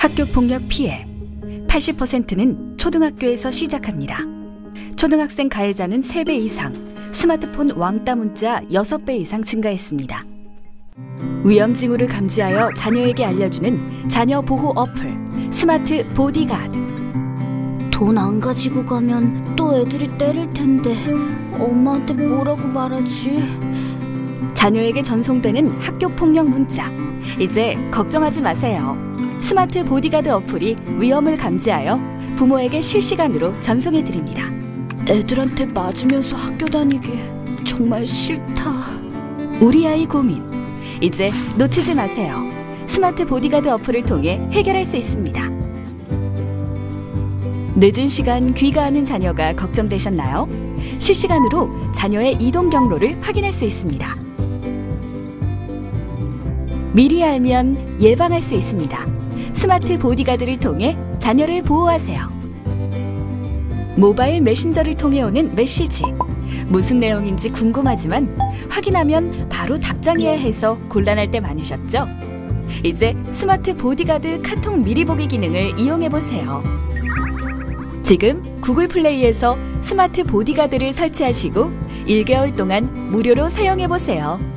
학교 폭력 피해 80%는 초등학교에서 시작합니다. 초등학생 가해자는 3배 이상, 스마트폰 왕따 문자 6배 이상 증가했습니다. 위험 징후를 감지하여 자녀에게 알려주는 자녀 보호 어플 스마트 보디가드. 돈 안 가지고 가면 또 애들이 때릴 텐데 엄마한테 뭐라고 말하지? 자녀에게 전송되는 학교 폭력 문자. 이제 걱정하지 마세요. 스마트 보디가드 어플이 위험을 감지하여 부모에게 실시간으로 전송해드립니다. 애들한테 맞으면서 학교 다니기 정말 싫다. 우리 아이 고민, 이제 놓치지 마세요. 스마트 보디가드 어플을 통해 해결할 수 있습니다. 늦은 시간 귀가하는 자녀가 걱정되셨나요? 실시간으로 자녀의 이동 경로를 확인할 수 있습니다. 미리 알면 예방할 수 있습니다. 스마트 보디가드를 통해 자녀를 보호하세요. 모바일 메신저를 통해 오는 메시지. 무슨 내용인지 궁금하지만 확인하면 바로 답장해야 해서 곤란할 때 많으셨죠? 이제 스마트 보디가드 카톡 미리 보기 기능을 이용해보세요. 지금 구글 플레이에서 스마트 보디가드를 설치하시고 1개월 동안 무료로 사용해보세요.